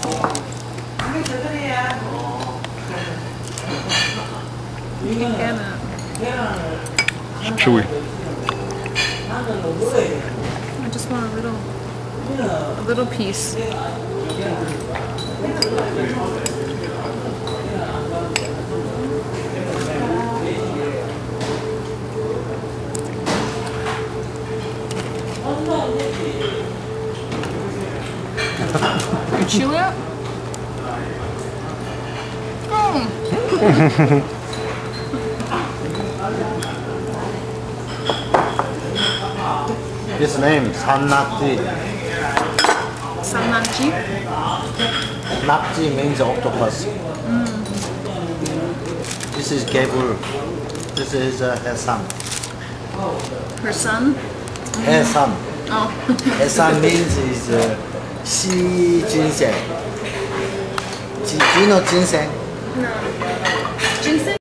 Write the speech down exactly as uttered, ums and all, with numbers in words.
You can get it. It's chewy. I just want a little, a little piece. You chew it? Oh. This name Sannakji. Sannakji? Nakji means octopus. Mm. This is Gebul. This is uh, her son. Her son? Her son. Oh. Her son means is uh, Xi Ginseng. Do you know ginseng? No. Ginseng?